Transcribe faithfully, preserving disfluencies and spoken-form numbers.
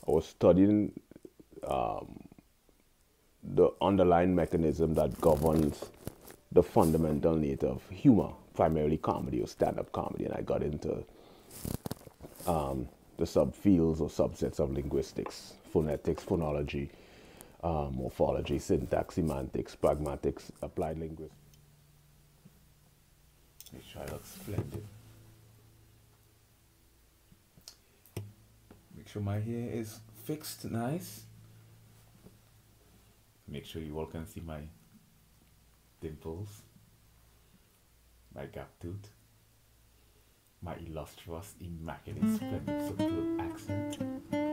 I was studying um, the underlying mechanism that governs the fundamental nature of humor, primarily comedy or stand-up comedy, and I got into um, the subfields or subsets of linguistics, phonetics, phonology, uh, morphology, syntax, semantics, pragmatics, applied linguistics. Make sure I look splendid. Make sure my hair is fixed nice. Make sure you all can see my dimples, my gap tooth, my illustrious, immaculate, splendid, superb accent.